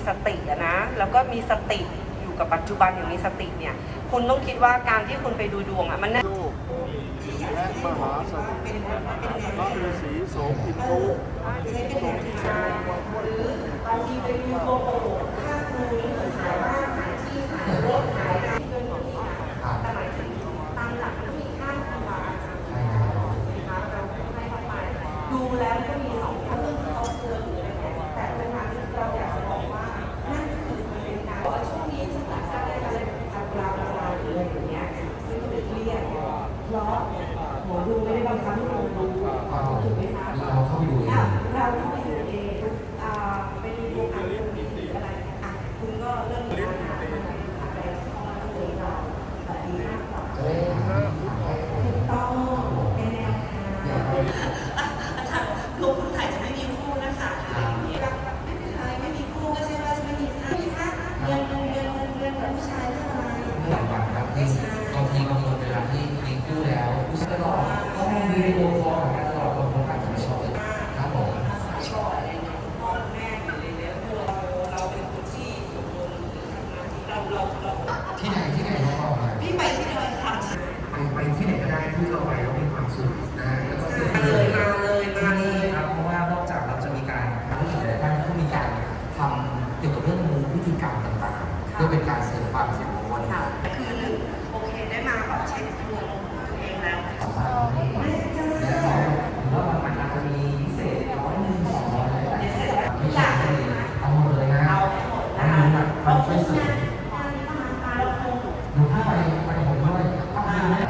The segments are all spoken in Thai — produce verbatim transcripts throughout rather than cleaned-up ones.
สตินะแล้วก็มีสติอยู่กับปัจจุบันอย่างมีสติเนี่ยคุณต้องคิดว่าการที่คุณไปดูดวงอ่ะมันน่าและมหาสมุทรพระฤาษีโสภิตรูทรงชายหรือบางทีไปดูโลโก้ข้างมือนี้เหมือนขายบ้านขายที่ขายรถขายอะไรที่เกินที่แต่หมายถึงตามหลักมันก็มีค่าครูบาอาจารย์นะคะเราให้เข้าไปดูแล้วก็มีสองเรื่องที่เขาเจอหรืออะไรแบบแต่เป็นทางที่เราอยากจะบอกว่านั่นคือมันเป็นการว่าช่วงนี้ฉันอยากได้อะไรแบบเราเราหรืออะไรอย่างเงี้ยซึ่งก็เป็นเรียกเพราะหมอดูไม่ได้บังคับให้เราดูถูกไหมคะเราเข้าไปดูเองเราเข้าไปดูเองไปดูดวงอ่านดวงดีอะไรอ่ะคุณก็เริ่มมีปัญหาอะไรเข้ามาเลยเราแบบนี้มากกว่าถูกต้องในแนวทางอาจารย์ลูกคุณไทยจะไม่มีคู่นะคะอะไรอย่างเงี้ยไม่เป็นไรไม่มีคู่ก็ใช่ว่าจะไม่มีค่าไม่ค่าเงินเงินเงินเงินเงินผู้ชายเท่าไหร่หลังจากนั้นบางทีบางคนเวลาที่มีคู่แล้วผู้ชายก็ต้องมีในตัวฟอร์มกันตลอดบางคนอาจจะไม่ชอบครับผมชอบอะไรเงี้ยพ่อแม่อยู่ในเรื่องเราเราเป็นคนที่สมบูรณ์เราเราเราที่ไหนที่ไหนเราบอกมาพี่ไปที่ไหนค่ะไปไปที่ไหนก็ได้ที่เราไปแล้วมีความสุขนะแล้วก็มาเลยมาเลยมาเลยครับเพราะว่านอกจากเราจะมีการผู้หญิงหลายท่านก็มีการทำเกี่ยวกับเรื่องมูพิธีกรรมต่างๆเพื่อเป็นการเสริมความสิริมงคลคือหนึ่งโอเคได้มาแบบเช็คดวงตัวเองแล้วแล้วมันอาจจะมีพิเศษร้อยหนึ่งสองร้อยอะไรแบบนี้ไม่ใช่เอาหมดเลยนะเอาหมดนะคะเอาช่วยสื่อหนูถ้าไปไปผมด้วยต้องดูนะ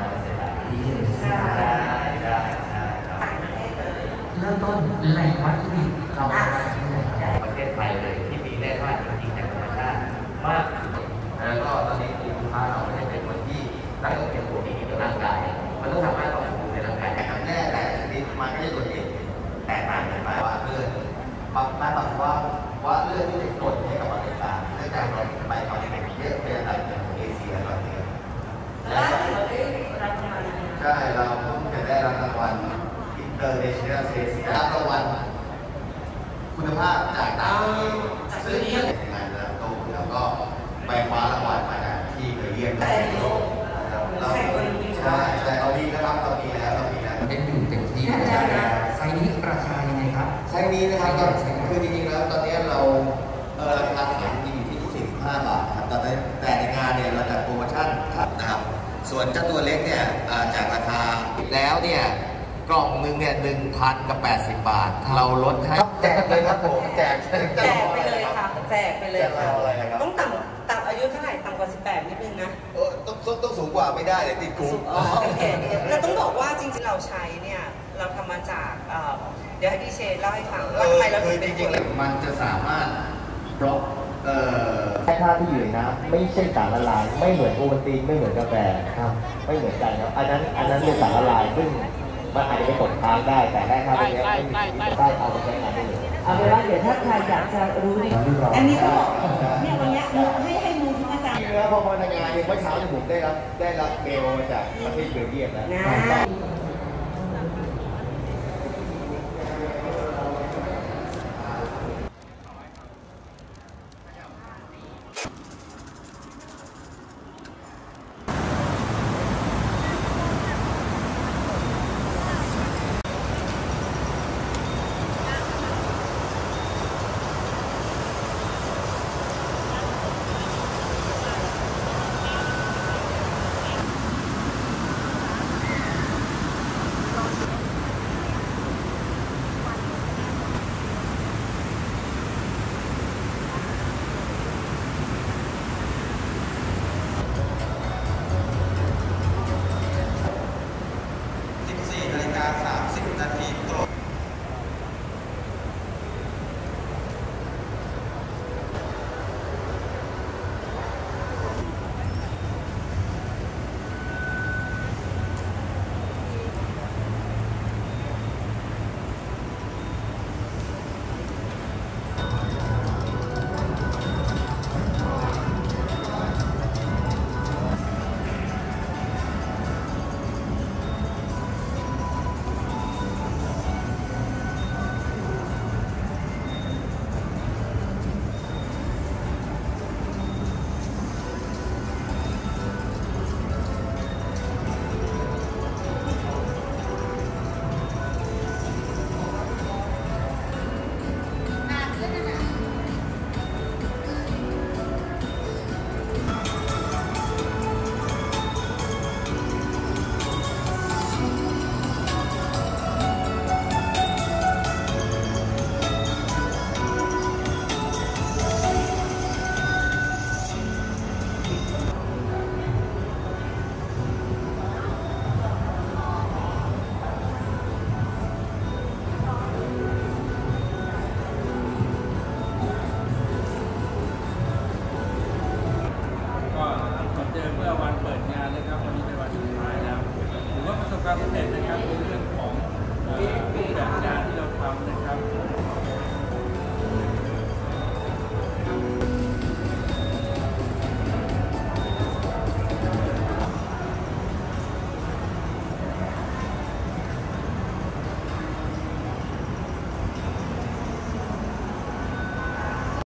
เริ่มต้นแหล่งวัตถุดิบเราไปที่ไหนครับประเทศไทยเลยที่มีแร่ธาตุจริงๆจากธรรมชาติมากแล้วก็ตอนนี้คือลูกค้าเราไม่ได้เป็นคนที่รักเพียงตัวเองในร่างกายมันต้องทำให้เราสมบูรณ์ในร่างกายนะครับแร่แต่ชนิดมันไม่ได้ตัวเองแตกต่างกันไปว่าเลือดบางบ้านบางว่าว่าเลือดที่จะกดให้กับประเทศต่างเนื่องจากเราไปตอนนี้เป็นเยอะเป็นอะไรอย่างเอเชียตอนนี้แล้วเราได้รับรางวัลใช่เราเพิ่งจะได้รับรางวัล International Sales รับรางวัลคุณภาพจากต่างประเทศซึ่งเป็นงานระดับโลกแล้วก็ไปคว้ารางวัลมาจากที่เคยเยี่ยมในโลกเราใช่ใช่เรามีนะครับเรามีแล้วเรามีแล้วได้อยู่เต็มที่ไซส์นี้ราคายังไงครับไซส์นี้นะครับก็คือจริงๆแล้วตอนนี้เราเออราคาขายจริงอยู่ที่สี่สิบห้าบาทครับแต่แต่ในงานเนี่ยเราจัดโปรโมชั่นนะครับส่วนเจ้าตัวเล็กเนี่ยจากราคาแล้วเนี่ยกล่องหนึ่งเนี่ยหนึ่งพันกับแปดสิบบาทเราลดให้แจกเลยครับผมแจกแจกไปเลยค่ะแจกไปเลยค่ะต้องต่ำต่ำอายุเท่าไหร่ต่ำกว่าสิบแปดนิดนึงนะเออต้องต้องสูงกว่าไม่ได้เลยติดคุกโอเคแล้วต้องบอกว่าจริงๆเราใช้เนี่ยเราทำมาจากเดี๋ยวให้พี่เชนเล่าให้ฟังว่าทำไมเราถึงเป็นจริงๆมันจะสามารถบล็อกเอ่อแร่ธาตุที่อยู่ในน้ำไม่ใช่สารละลายไม่เหมือนโอวัลตินไม่เหมือนกาแฟครับไม่เหมือนกันครับอันนั้นอันนั้นเป็นสารละลายซึ่งมันอาจจะไปตกค้างได้แต่ได้ครับตรงนี้ไม่มีใต้เอาไปใช้งานได้เลยเอาเป็นว่าเดี๋ยวถ้าใครอยากจะรู้นี่อันนี้ก็บอกเนี่ยวันนี้ให้ให้มูทั้งอาจารย์แล้วพอมาทำงานเมื่อเช้าผมได้รับได้รับเมลมาจากประเทศเบลเยียมแล้ว